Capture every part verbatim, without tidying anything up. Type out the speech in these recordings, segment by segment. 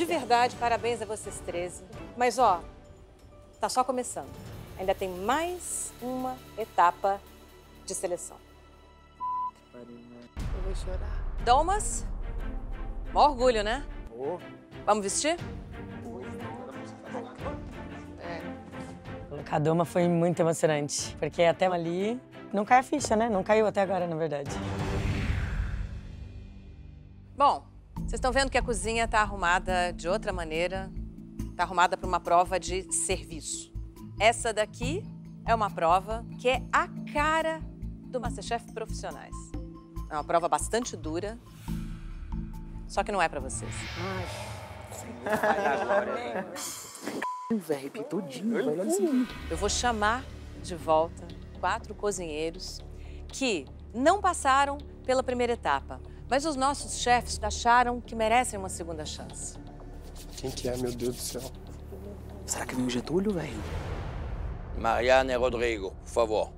de verdade, parabéns a vocês treze. Mas, ó, tá só começando. Ainda tem mais uma etapa de seleção. Eu vou chorar. Domas, maior orgulho, né? Oh. Vamos vestir? Colocar a doma foi muito emocionante, porque até ali não cai a ficha, né? Não caiu até agora, na verdade. Bom, vocês estão vendo que a cozinha tá arrumada de outra maneira. Tá arrumada para uma prova de serviço. Essa daqui é uma prova que é a cara do MasterChef Profissionais. É uma prova bastante dura, só que não é para vocês. Vai repetir tudinho, vai lá assim. Eu vou chamar de volta quatro cozinheiros que não passaram pela primeira etapa, mas os nossos chefes acharam que merecem uma segunda chance. Quem que é, meu Deus do céu? Será que vem o Getúlio, velho? Mariana e Rodrigo, por favor.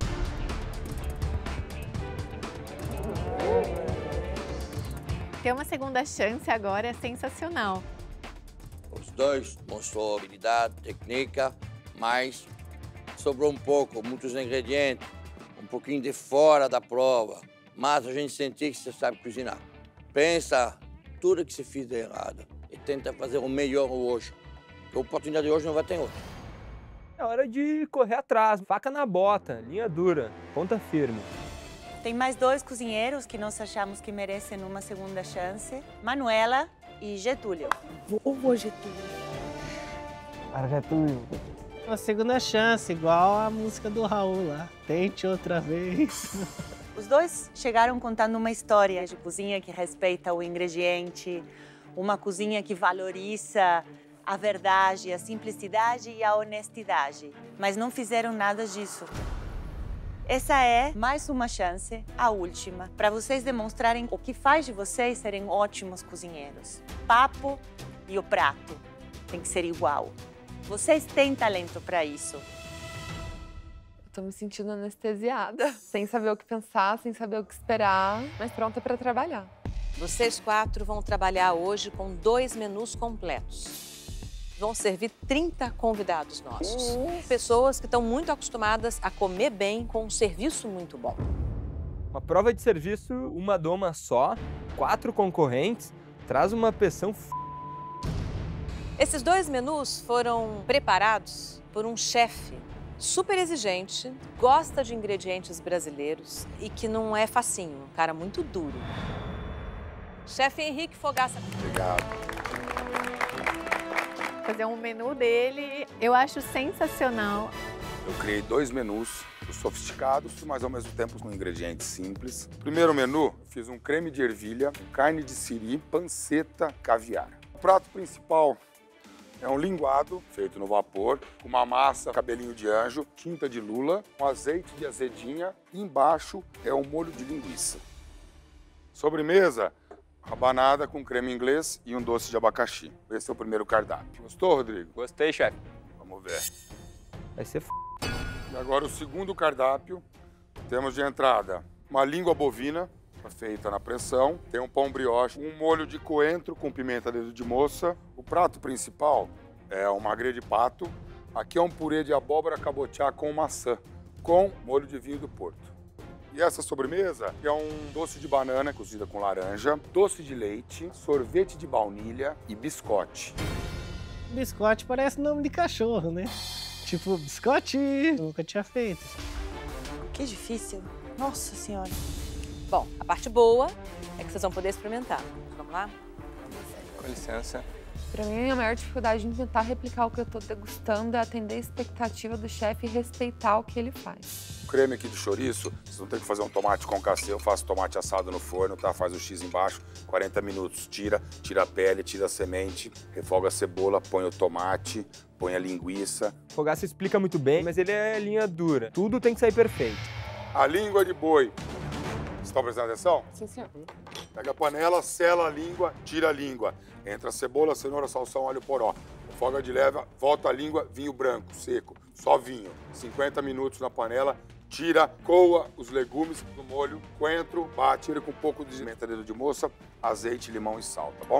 Ter uma segunda chance agora é sensacional. Os dois mostrou habilidade, técnica, mas sobrou um pouco, muitos ingredientes, um pouquinho de fora da prova. Mas a gente sentiu que você sabe cozinhar. Pensa tudo que você fez de errado e tenta fazer o melhor hoje. A oportunidade de hoje não vai ter outra. É hora de correr atrás, faca na bota, linha dura, ponta firme. Tem mais dois cozinheiros que nós achamos que merecem uma segunda chance. Manuela e Getúlio. Vovô Getúlio. Para Getúlio. Uma segunda chance, igual a música do Raul lá. Tente outra vez. Os dois chegaram contando uma história de cozinha que respeita o ingrediente, uma cozinha que valoriza a verdade, a simplicidade e a honestidade. Mas não fizeram nada disso. Essa é mais uma chance, a última, para vocês demonstrarem o que faz de vocês serem ótimos cozinheiros. Papo e o prato tem que ser igual. Vocês têm talento para isso. Eu tô me sentindo anestesiada, sem saber o que pensar, sem saber o que esperar, mas pronta para trabalhar. Vocês quatro vão trabalhar hoje com dois menus completos. Vão servir trinta convidados nossos. Pessoas que estão muito acostumadas a comer bem com um serviço muito bom. Uma prova de serviço, uma doma só, quatro concorrentes, traz uma pressão f... Esses dois menus foram preparados por um chefe super exigente, gosta de ingredientes brasileiros e que não é facinho, um cara muito duro. Chefe Henrique Fogaça. Obrigado. Fazer um menu dele, eu acho sensacional. Eu criei dois menus sofisticados, mas ao mesmo tempo com ingredientes simples. Primeiro menu, fiz um creme de ervilha, carne de siri, panceta, caviar. O prato principal é um linguado feito no vapor, com uma massa cabelinho de anjo, tinta de lula, um azeite de azedinha e embaixo é um molho de linguiça. Sobremesa, rabanada com creme inglês e um doce de abacaxi. Esse é o primeiro cardápio. Gostou, Rodrigo? Gostei, chefe. Vamos ver. Vai ser f... E agora o segundo cardápio. Temos de entrada uma língua bovina, feita na pressão. Tem um pão brioche, um molho de coentro com pimenta dedo de moça. O prato principal é um magre de pato. Aqui é um purê de abóbora cabotiá com maçã, com molho de vinho do Porto. E essa sobremesa é um doce de banana cozida com laranja, doce de leite, sorvete de baunilha e biscote. Biscote parece nome de cachorro, né? Tipo, biscote, nunca tinha feito. Que difícil. Nossa Senhora. Bom, a parte boa é que vocês vão poder experimentar. Vamos lá? Com licença. Pra mim, a maior dificuldade em tentar replicar o que eu tô degustando é atender a expectativa do chefe e respeitar o que ele faz. O creme aqui do chouriço, vocês não tem que fazer um tomate com cassê, eu faço tomate assado no forno, tá? Faz o X embaixo, quarenta minutos, tira, tira a pele, tira a semente, refoga a cebola, põe o tomate, põe a linguiça. Fogaça explica muito bem, mas ele é linha dura. Tudo tem que sair perfeito. A língua de boi. Vocês estão prestando atenção? Sim, senhor. Pega a panela, sela a língua, tira a língua. Entra a cebola, cenoura, salsão, alho poró. Foga de leva, volta a língua, vinho branco, seco. Só vinho. cinquenta minutos na panela, tira, coa os legumes no molho, coentro, bate, tira com um pouco de pimenta dedo de moça, azeite, limão e sal, tá bom?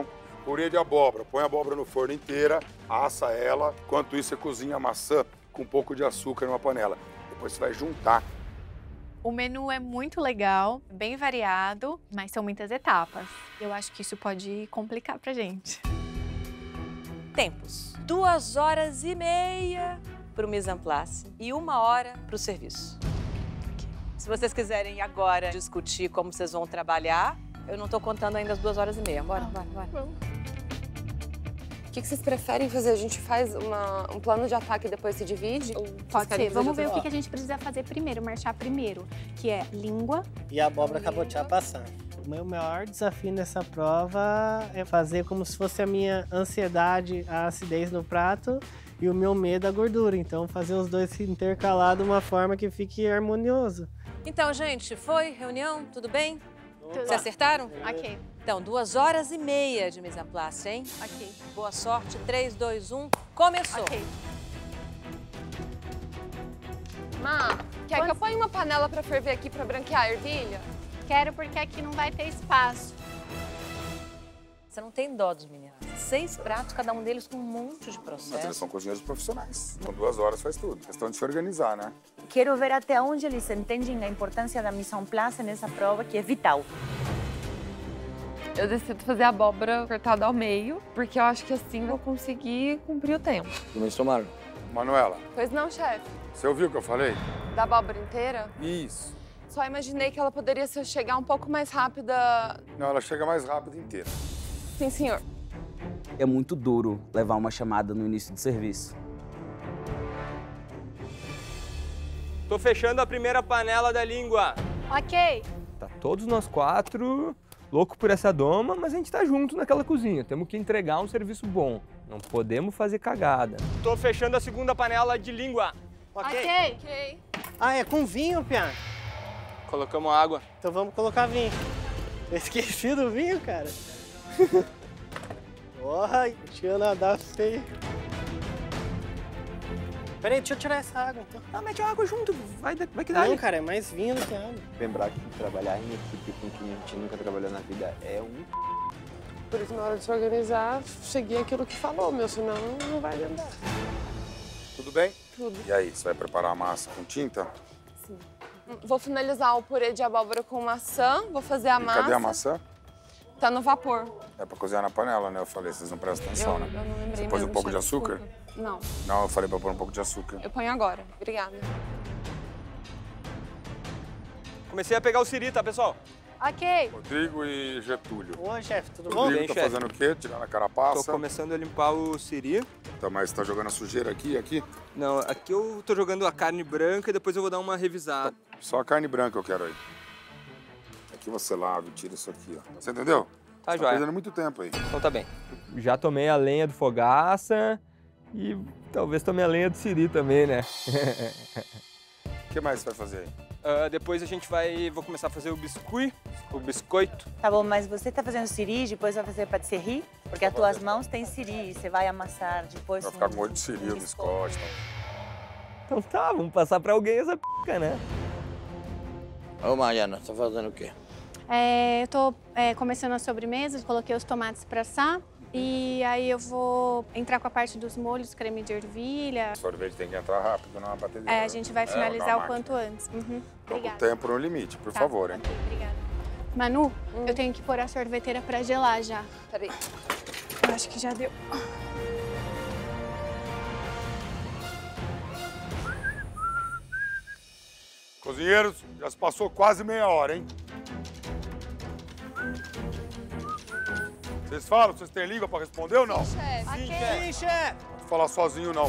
Purê de abóbora. Põe a abóbora no forno inteira, assa ela. Enquanto isso, você cozinha a maçã com um pouco de açúcar numa panela. Depois você vai juntar. O menu é muito legal, bem variado, mas são muitas etapas. Eu acho que isso pode complicar pra gente. Tempos. Duas horas e meia para o mise en place e uma hora para o serviço. Se vocês quiserem agora discutir como vocês vão trabalhar, eu não estou contando ainda as duas horas e meia. Bora, bora, bora. O que, que vocês preferem fazer? A gente faz uma, um plano de ataque e depois se divide? Ou Pode ser. Vamos ver o que, que a gente precisa fazer primeiro, marchar primeiro, que é língua. E a abóbora cabotiá passar. O meu maior desafio nessa prova é fazer como se fosse a minha ansiedade, a acidez no prato e o meu medo, a gordura. Então, fazer os dois se intercalar de uma forma que fique harmonioso. Então, gente, foi reunião? Tudo bem? Tudo. Vocês acertaram? Ok. Então, duas horas e meia de mise en place, hein? Ok. Boa sorte. três, dois, um, começou. Ok. Má, quer que eu ponha uma panela pra ferver aqui pra branquear a ervilha? Quero porque aqui não vai ter espaço. Você não tem dó dos meninos. Seis pratos, cada um deles com um monte de Mas eles processo. são cozinheiros profissionais. Com duas horas faz tudo. Questão de se organizar, né? Quero ver até onde eles entendem a importância da mise en place nessa prova, que é vital. Eu decido fazer a abóbora cortada ao meio, porque eu acho que assim eu vou conseguir cumprir o tempo. Começou, Marlon? Manuela, Pois não, chefe? você ouviu o que eu falei? Da abóbora inteira? Isso. Só imaginei que ela poderia se chegar um pouco mais rápida. Não, ela chega mais rápido inteira. Sim, senhor. É muito duro levar uma chamada no início do serviço. Tô fechando a primeira panela da língua. Ok. Tá todos nós quatro louco por essa doma, mas a gente tá junto naquela cozinha. Temos que entregar um serviço bom. Não podemos fazer cagada. Tô fechando a segunda panela de língua. Ok. Ok. Ok. Ah, é com vinho, Pia? Colocamos água. Então vamos colocar vinho. Eu esqueci do vinho, cara. Porra, tinha nadar feio. Peraí, deixa eu tirar essa água, então. Ah, mete a água junto, vai, vai que dá. Não, cara, é mais vinho do que água. Lembrar que trabalhar em equipe com quem a gente nunca trabalhou na vida é um... Por isso, na hora de se organizar, cheguei aquilo que falou, meu, senão não vai andar. Tudo bem? Tudo. E aí, você vai preparar a massa com tinta? Sim. Vou finalizar o purê de abóbora com maçã, vou fazer a E massa. cadê a maçã? Tá no vapor. É pra cozinhar na panela, né? Eu falei, vocês não prestam atenção, eu, né? eu não lembrei Você pôs mesmo, um pouco de chefe, açúcar? desculpa. Não, Não, eu falei pra pôr um pouco de açúcar. eu ponho agora. Obrigada. Comecei a pegar o siri, tá, pessoal? Ok. Rodrigo e Getúlio. Oi, chefe, tudo O bom? Rodrigo Bem, tá chefe. fazendo o quê? Tirando a carapaça. Tô começando a limpar o siri. Tá, mas tá jogando a sujeira aqui e aqui? Não, aqui eu tô jogando a carne branca e depois eu vou dar uma revisada. Só a carne branca eu quero aí. Aqui você lava e tira isso aqui, ó. Você entendeu? Tá, Você tá joia. perdendo muito tempo aí. Então tá bem. Já tomei a lenha do fogaça e talvez tomei a lenha do siri também, né? O que mais você vai fazer aí? Uh, depois a gente vai... Vou começar a fazer o biscuit, o biscoito. Tá bom, mas você tá fazendo siri, depois vai fazer patisserie? Porque as tuas mãos têm siri, você vai amassar depois... Vai ficar um- com molho de siri, um o biscoito. Então tá, vamos passar pra alguém essa p***, né? Ô, Mariana, você tá fazendo o quê? É, eu tô é, começando a sobremesa, coloquei os tomates pra assar. E aí eu vou entrar com a parte dos molhos, creme de ervilha. O sorvete tem que entrar rápido na batedeira. É, a gente vai É, finalizar na o máquina. quanto antes. Uhum. Então, com o Obrigada. tempo no limite, por Tá, favor, hein? ok, obrigada. Manu, eu tenho que pôr a sorveteira pra gelar já. Peraí. Eu acho que já deu. Cozinheiros, já se passou quase meia hora, hein? Vocês falam? Vocês têm língua pra responder ou não? Chefe. Sim, chefe. Não vou falar sozinho, não.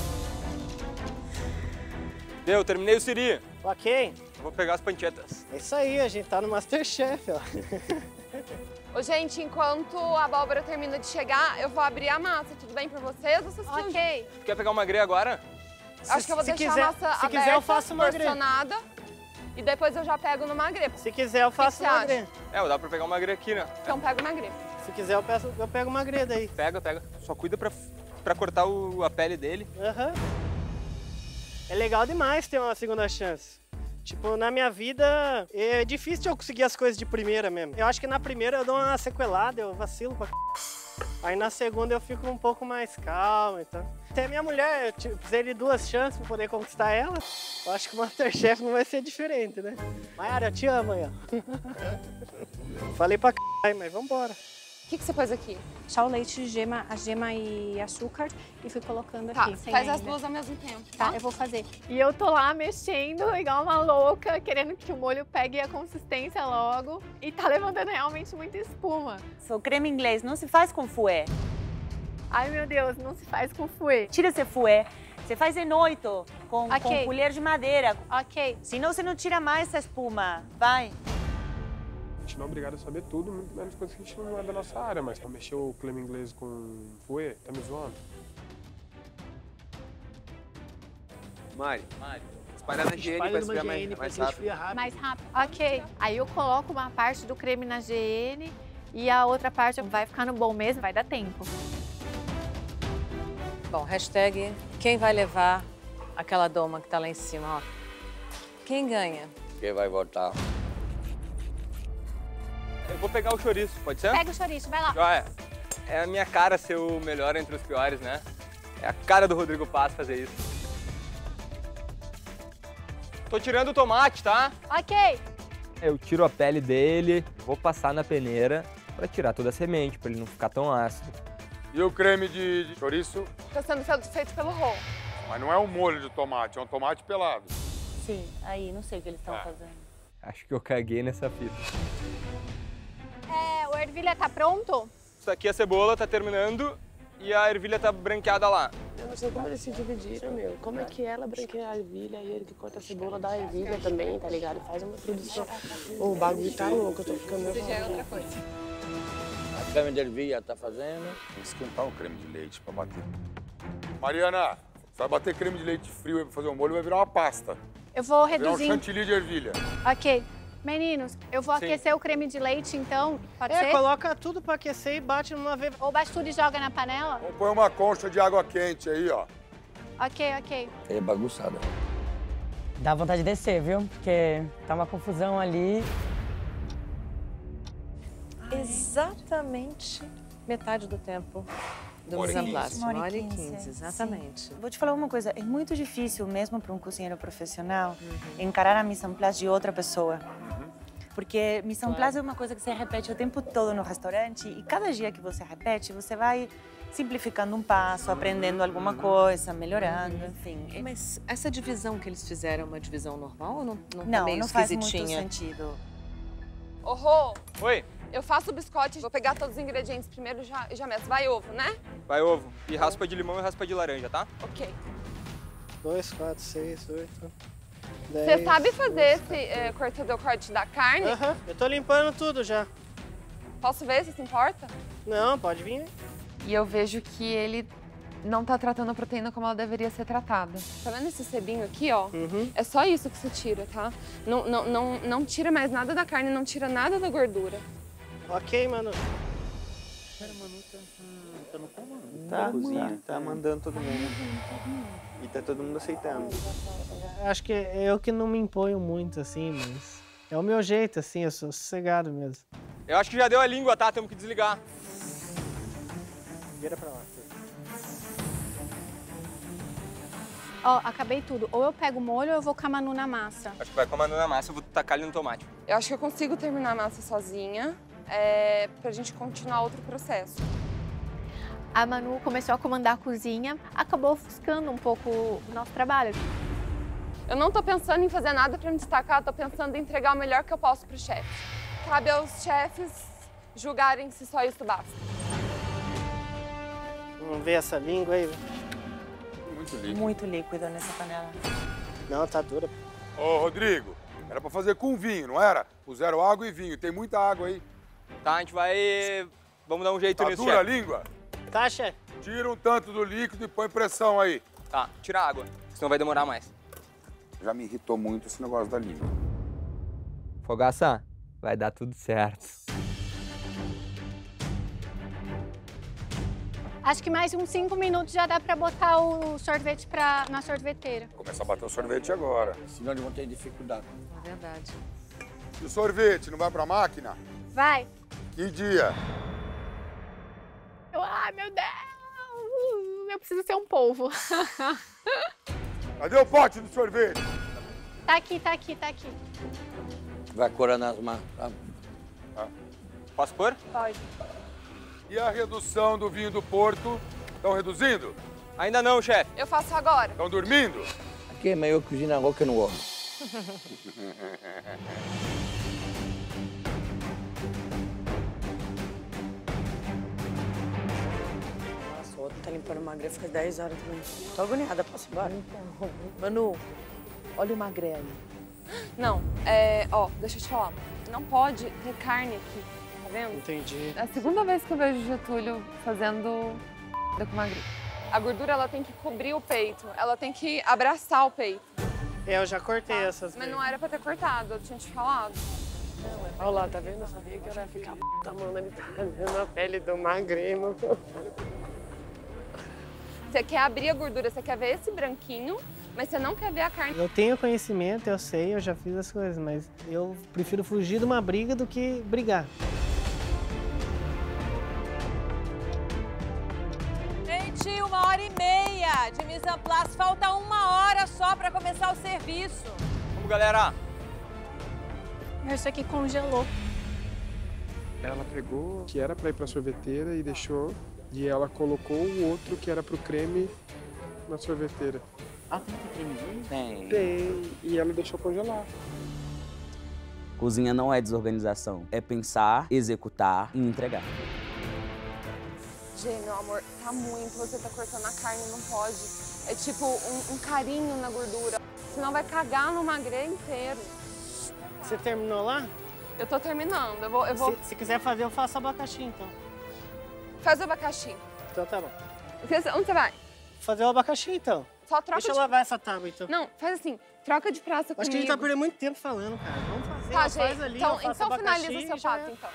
Deu, terminei o siri. Ok. Vou pegar as panchetas. É isso aí, a gente tá no Masterchef, ó. Ô, gente, enquanto a abóbora termina de chegar, eu vou abrir a massa. Tudo bem pra vocês? Ou vocês precisam de- Ok. Tu quer pegar uma grê agora? Acho que eu vou Se deixar quiser- a massa se aberta, quiser, eu faço uma grelha. porcionada. E depois eu já pego numa grepa. Se quiser, eu faço que uma você grelha. É, dá pra pegar uma grê aqui, né? Então pego uma grepa. Se quiser, eu, peço, eu pego uma grelha aí. Pega, pega. Só cuida pra, pra cortar o, a pele dele. Aham. É legal demais ter uma segunda chance. Tipo, na minha vida, é difícil eu conseguir as coisas de primeira mesmo. Eu acho que na primeira eu dou uma sequelada, eu vacilo pra c... Aí na segunda eu fico um pouco mais calmo, então. Até minha mulher, eu precisei de duas chances pra poder conquistar ela. Eu acho que o Masterchef não vai ser diferente, né? Mayara, eu te amo aí, ó. Falei pra c... mas vambora. O que, que você pôs aqui? Chá o leite, gema, a gema e açúcar e fui colocando Tá, aqui. Sem faz ainda. as duas ao mesmo tempo, Tá, tá? eu vou fazer. E eu tô lá mexendo igual uma louca, querendo que o molho pegue a consistência logo. E tá levantando realmente muita espuma. O creme inglês não se faz com fouet. Ai, meu Deus, não se faz com fouet. Tira esse fouet. Você faz em oito, com, Ok. com colher de madeira. Ok. Senão você não tira mais essa espuma. Vai. A gente não é obrigado a saber tudo, muito menos coisa que a gente não é da nossa área, mas pra mexer o creme inglês com fouet, tá me zoando? Mari, espalha na G N pra esfriar mais, mais rápido. Mais rápido. Ok. Aí eu coloco uma parte do creme na G N e a outra parte vai ficar no bom mesmo, vai dar tempo. Bom, hashtag quem vai levar aquela doma que tá lá em cima, ó. Quem ganha? Quem vai votar? Eu vou pegar o chouriço, pode ser? Pega o chouriço, vai lá. Joia. É a minha cara ser o melhor entre os piores, né? É a cara do Rodrigo Paz fazer isso. Tô tirando o tomate, tá? Ok. Eu tiro a pele dele, vou passar na peneira pra tirar toda a semente, pra ele não ficar tão ácido. E o creme de, de chouriço? Tá sendo feito pelo Rô. Mas não é um molho de tomate, é um tomate pelado. Sim, aí não sei o que eles estão Ah. fazendo. Acho que eu caguei nessa fita. É, o ervilha tá pronto? Isso aqui a cebola tá terminando e a ervilha tá branqueada lá. Eu não sei como eles se dividiram, meu. Como é que ela branqueia a ervilha e ele que corta a cebola da ervilha também, tá ligado? Faz uma produção. O bagulho tá louco, eu tô ficando nervosa. Isso já é outra coisa. A creme de ervilha tá fazendo. Vou esquentar o creme de leite pra bater. Mariana, você vai bater creme de leite frio aí pra fazer um molho, vai virar uma pasta. Eu vou Vai virar um reduzir. chantilly de ervilha. Ok. Meninos, eu vou Sim. aquecer o creme de leite, então. Pode É, ser? coloca tudo pra aquecer e bate numa vez. Ou bate tudo e joga na panela? Ou põe uma concha de água quente aí, ó. Ok, ok. É bagunçada. Dá vontade de descer, viu? Porque tá uma confusão ali. Exatamente metade do tempo do Uma hora e mise en place. quinze. Uma Uma hora hora e e quinze, quinze, exatamente. Vou te falar uma coisa, é muito difícil, mesmo para um cozinheiro profissional, encarar a mise en place de outra pessoa. Porque mise en place é uma coisa que você repete o tempo todo no restaurante e cada dia que você repete, você vai simplificando um passo, aprendendo alguma coisa, melhorando, enfim. Mas essa divisão que eles fizeram é uma divisão normal ou não, não, tá Não, meio não faz muito esquisitinha? sentido. Ô, Rô, Oi, eu faço o biscoito, vou pegar todos os ingredientes primeiro e já, já meço. Vai ovo, né? vai ovo. E raspa de limão e raspa de laranja, tá? Ok. Dois, quatro, seis, oito, Você dez. sabe fazer esse é, cortador corte da carne? Aham, eu tô limpando tudo já. Posso ver se se importa? Não, pode vir. E eu vejo que ele não tá tratando a proteína como ela deveria ser tratada. Tá vendo esse sebinho aqui, ó? Uhum. É só isso que você tira, tá? Não, não, não, não tira mais nada da carne, não tira nada da gordura. Ok, mano. Cara, Manu tá, tá no comando. Tá, cozinha, tá mandando todo mundo. E tá todo mundo aceitando. Acho que é eu que não me imponho muito, assim, mas... É o meu jeito, assim, eu sou sossegado mesmo. Eu acho que já deu a língua, tá? Temos que desligar. Vira pra lá. Ó, acabei tudo. Ou eu pego o molho ou eu vou com a Manu na massa. Acho que vai comandando a massa, eu vou tacar ele no tomate. Eu acho que eu consigo terminar a massa sozinha, é, pra gente continuar outro processo. A Manu começou a comandar a cozinha, acabou ofuscando um pouco o nosso trabalho. Eu não tô pensando em fazer nada pra me destacar, tô pensando em entregar o melhor que eu posso pro chefe. Cabe aos chefes julgarem se só isso basta. Vamos ver essa língua aí. Muito líquido. Muito líquido nessa panela. Não, tá dura. Ô, Rodrigo, era pra fazer com vinho, não era? Puseram água e vinho. Tem muita água aí. Tá, a gente vai... Vamos dar um jeito Tá nisso, dura a chefe. língua? Tá, chefe? Tira um tanto do líquido e põe pressão aí. Tá, tira a água, senão vai demorar mais. Já me irritou muito esse negócio da língua. Fogaça, vai dar tudo certo. Acho que mais uns cinco minutos já dá pra botar o sorvete pra, na sorveteira. Começa a bater o sorvete agora. Senão eles vão ter dificuldade. É verdade. E o sorvete não vai pra máquina? Vai. Que dia? Eu, ai, meu Deus! Eu preciso ser um polvo. Cadê o pote do sorvete? Tá aqui, tá aqui, tá aqui. Vai corando as mãos. Ah. Posso pôr? Pode. E a redução do vinho do Porto? Estão reduzindo? Ainda não, chefe. Eu faço agora. Estão dormindo? Aqui é meio cozinha louca no ovo. Nossa, o outro tá limpando o magrê faz dez horas também. Tô agoniada, posso ir embora? Manu, olha o magré ali. Não, é... Ó, deixa eu te falar. Não pode ter carne aqui, tá vendo? Entendi. É a segunda vez que eu vejo o Getúlio fazendo com magre. A gordura, ela tem que cobrir o peito. Ela tem que abraçar o peito. Eu já cortei essas Mas não era pra ter cortado, eu tinha te falado. Olha lá, tá vendo? Eu sabia que eu ia ficar puta, mano. Ele tá vendo a pele do magrelo. Você quer abrir a gordura, você quer ver esse branquinho, mas você não quer ver a carne. Eu tenho conhecimento, eu sei, eu já fiz as coisas, mas eu prefiro fugir de uma briga do que brigar. Gente, uma hora e meia de mise en place. Falta uma hora só para começar o serviço. Vamos, galera. Isso aqui congelou. Ela pegou que era para ir para sorveteira e deixou. E ela colocou o outro que era pro creme na sorveteira. Ah, tem creme? Tem. Tem. E ela deixou congelar. Cozinha não é desorganização, é pensar, executar e entregar. Gê, meu amor, tá muito. Você tá cortando a carne, não pode. É tipo um, um carinho na gordura. Senão vai cagar no magrê inteiro. Você terminou lá? Eu tô terminando. Eu vou. Eu vou... Se, se quiser fazer, eu faço abacaxi, então. Faz o abacaxi. Então tá bom. Onde você vai? Fazer o abacaxi, então. Só troca Deixa de... eu lavar essa tábua, então. Não, faz assim. Troca de praça comigo. Acho que a gente tá perdendo muito tempo falando, cara. Vamos fazer. Tá, Ela Gê. faz ali, então, eu faço então abacaxi finaliza o seu já prato, é. então.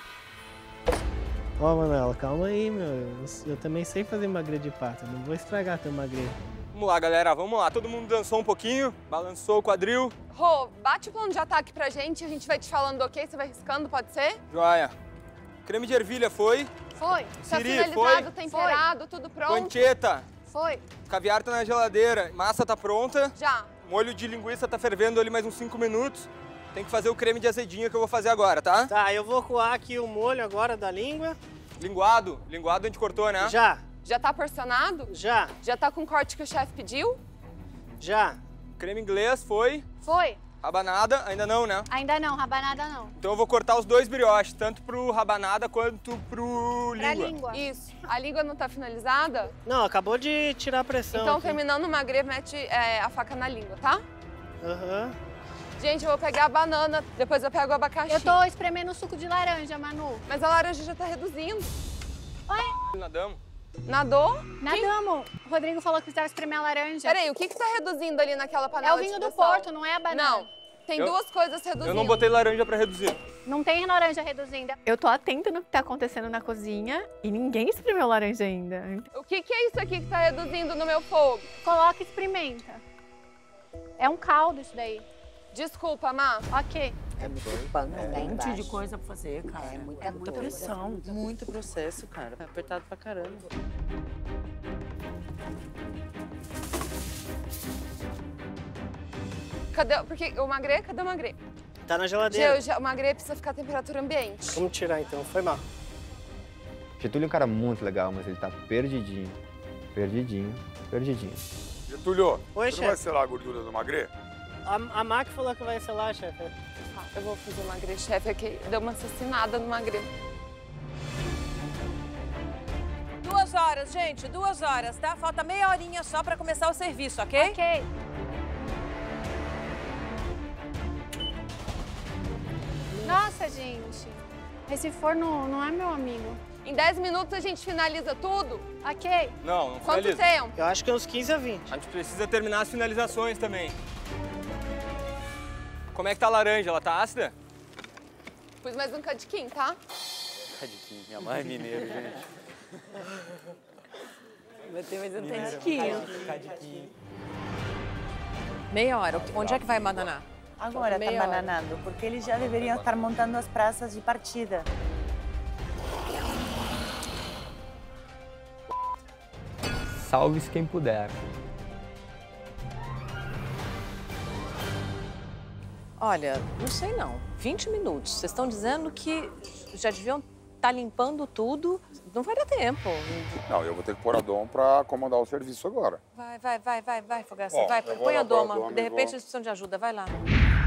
Ó, Manuela, calma aí, meu. Eu, eu também sei fazer magrê de pato. Não vou estragar teu magrê. Vamos lá, galera, vamos lá. Todo mundo dançou um pouquinho, balançou o quadril. Rô, bate o plano de ataque pra gente, a gente vai te falando ok, você vai riscando, pode ser? Joia. Creme de ervilha foi. Foi. Tá Siri, finalizado, foi. temperado, tudo pronto. Pancheta. Foi. Caviar tá na geladeira. Massa tá pronta. Já. Molho de linguiça tá fervendo ali mais uns cinco minutos. Tem que fazer o creme de azedinha que eu vou fazer agora, tá? Tá, eu vou coar aqui o molho agora da língua. Linguado. Linguado a gente cortou, né? Já. Já tá porcionado? Já. Já tá com o corte que o chefe pediu? Já. Creme inglês foi. Foi. Rabanada, ainda não, né? Ainda não, rabanada não. Então eu vou cortar os dois brioches, tanto pro rabanada quanto pro Pra língua. língua. Isso. A língua não tá finalizada? Não, acabou de tirar a pressão. Então, aqui. terminando o magrê, mete é, a faca na língua, tá? Aham. Uhum. Gente, eu vou pegar a banana, depois eu pego o abacaxi. Eu tô espremendo o suco de laranja, Manu. Mas a laranja já tá reduzindo. Oi? Nadamos. Nadou? Nadamos. O Rodrigo falou que precisava espremer a laranja. Peraí, o que que tá reduzindo ali naquela panela É o de vinho do pressão? Porto, não é a banana. Não, tem Eu- duas coisas reduzindo. Eu não botei laranja pra reduzir. Não tem laranja reduzindo. Eu tô atenta no que tá acontecendo na cozinha e ninguém espremeu laranja ainda. O que que é isso aqui que tá reduzindo no meu fogo? Coloca e experimenta. É um caldo isso daí. Desculpa, Má. Ok. É muito pano, É lá um monte de embaixo. coisa pra fazer, cara. É muita, É muita coisa. pressão. Muito processo, cara. É apertado pra caramba. Cadê? Porque o magrê, cadê o magrê? Tá na geladeira. Gê, o magrê precisa ficar a temperatura ambiente. Vamos tirar então, foi mal. Getúlio é um cara muito legal, mas ele tá perdidinho. Perdidinho, perdidinho. Getúlio, Oi, você não vai chefe. selar a gordura do magrê? A, a Mac falou que vai ser lá, chefe. Ah, eu vou fazer o magrê, chefe, aqui. Deu uma assassinada no magrê. Duas horas, gente, duas horas, tá? Falta meia horinha só pra começar o serviço, ok? Ok. Nossa, gente. Esse forno não é meu amigo. Em dez minutos a gente finaliza tudo? Ok. Não, não Quanto finaliza. tempo? Eu acho que uns quinze a vinte. A gente precisa terminar as finalizações também. Como é que tá a laranja? Ela tá ácida? Pus mais um cadiquinho, tá? Cadiquinho, minha mãe é mineiro, gente. Vai ter mais um Mineira, tantiquinho. Cadiquinho. Meia hora. Onde é que vai bananar? Agora Meia está hora. bananando, porque eles já deveriam estar montando as praças de partida. Salve-se quem puder. Olha, não sei não. vinte minutos. Vocês estão dizendo que já deviam estar limpando tudo. Não vai dar tempo. Não, eu vou ter que pôr a Dom para comandar o serviço agora. Vai, vai, vai, vai, vai, Fogaça. Bom, Vai, eu vou põe lá a pôr a doma. Doma De e repente vou- eles precisam de ajuda. Vai lá.